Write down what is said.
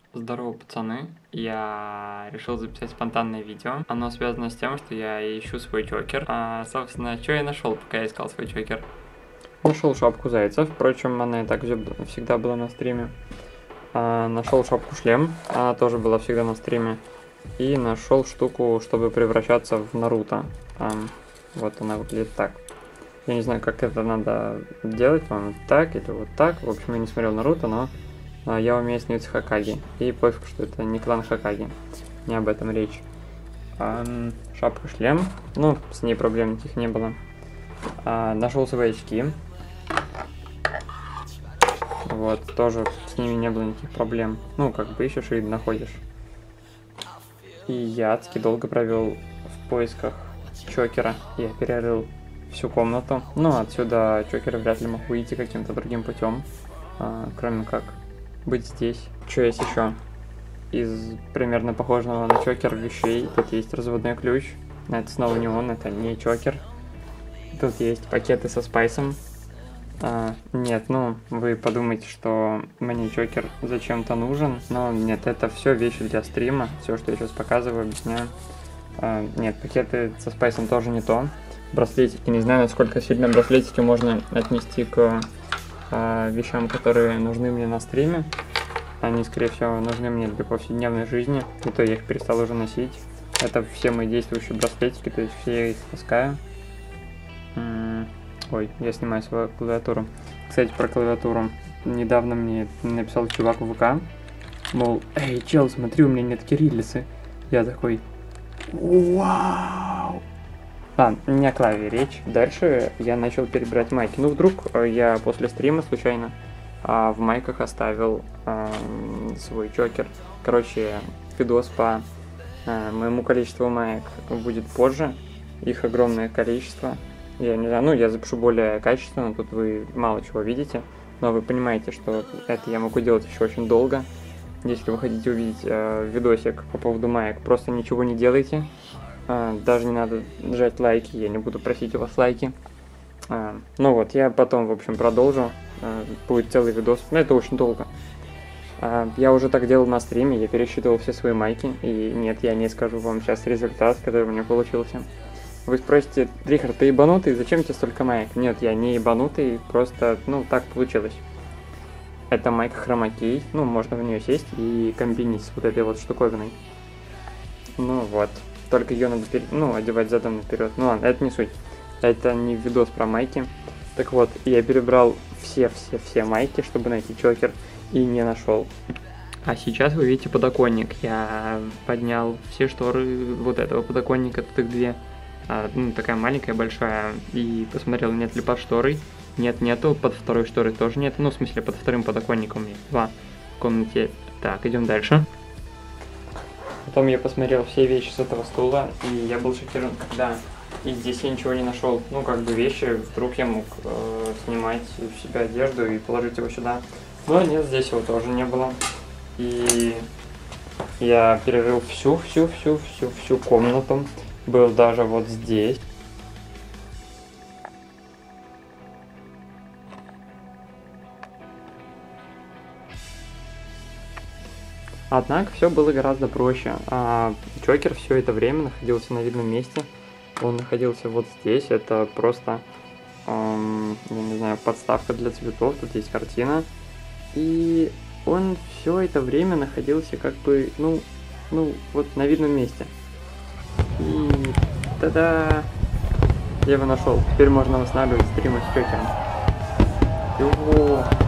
Здорово, пацаны. Я решил записать спонтанное видео. Оно связано с тем, что я ищу свой чокер. Собственно, что я нашел, пока я искал свой чокер? Нашел шапку зайца. Впрочем, она и так всегда была на стриме. Нашел шапку шлем. Она тоже была всегда на стриме. И нашел штуку, чтобы превращаться в Наруто. Вот она выглядит так. Я не знаю, как это надо делать, по-моему, так или вот так. В общем, я не смотрел Наруто, но я умею сниться Хокаге. И пофиг, что это не клан Хокаге. Не об этом речь. Шапка-шлем. Ну, с ней проблем никаких не было. Нашел свои очки. Вот, тоже с ними не было никаких проблем. Ну, как бы ищешь и находишь. И я адски долго провел в поисках чокера. Я перерыл всю комнату. Ну, отсюда чокера вряд ли мог выйти каким-то другим путем. Кроме как быть здесь. Что есть еще? Из примерно похожего на чокер вещей. Тут есть разводной ключ. Это снова не он, это не чокер. Тут есть пакеты со спайсом. Нет, ну, вы подумаете, что мне чокер зачем-то нужен. Но нет, это все вещи для стрима. Все, что я сейчас показываю, объясняю. Нет, пакеты со спайсом тоже не то. Браслетики, не знаю, насколько сильно браслетики можно отнести к вещам, которые нужны мне на стриме. Они, скорее всего, нужны мне для повседневной жизни. И то я их перестал уже носить. Это все мои действующие браслетики, то есть все я их таскаю. Ой, я снимаю свою клавиатуру. Кстати, про клавиатуру. Недавно мне написал чувак в ВК, мол, эй, чел, смотри, у меня нет кириллицы. Я такой, вау! Не о клаве речь. Дальше я начал перебирать майки. Ну, вдруг я после стрима случайно в майках оставил свой чокер. Короче, видос по моему количеству маек будет позже. Их огромное количество. Я не знаю, ну, я запишу более качественно, тут вы мало чего видите. Но вы понимаете, что это я могу делать еще очень долго. Если вы хотите увидеть видосик по поводу маек, просто ничего не делайте. Даже не надо нажать лайки, я не буду просить у вас лайки. Ну вот, я потом, в общем, продолжу. Будет целый видос, но это очень долго. Я уже так делал на стриме, я пересчитывал все свои майки. И нет, я не скажу вам сейчас результат, который у меня получился. Вы спросите, Рихард, ты ебанутый? Зачем тебе столько маек? Нет, я не ебанутый, просто, ну, так получилось. Это майка хромакей, ну, можно в нее сесть и комбинить с вот этой вот штуковиной. Ну вот. Только ее надо одевать задом наперед. Ну ладно, это не суть. Это не видос про майки. Так вот, я перебрал все майки, чтобы найти чокер, и не нашел. А сейчас вы видите подоконник. Я поднял все шторы вот этого подоконника, тут их две. Такая маленькая, большая. И посмотрел, нет ли под шторой. Нет, нету. Под второй шторой тоже нет. Ну, в смысле, под вторым подоконником есть два в комнате. Так, идем дальше. Потом я посмотрел все вещи с этого стула, и я был шокирован, когда и здесь я ничего не нашел. Ну, как бы вещи, вдруг я мог снимать в себя одежду и положить его сюда. Но нет, здесь его тоже не было. И я перерыл всю комнату. Был даже вот здесь. Однако все было гораздо проще. Чокер все это время находился на видном месте. Он находился вот здесь. Это просто, я не знаю, подставка для цветов. Тут есть картина. И он все это время находился как бы, ну вот на видном месте. И тогда я его нашел. Теперь можно восстанавливать стримы с чокером.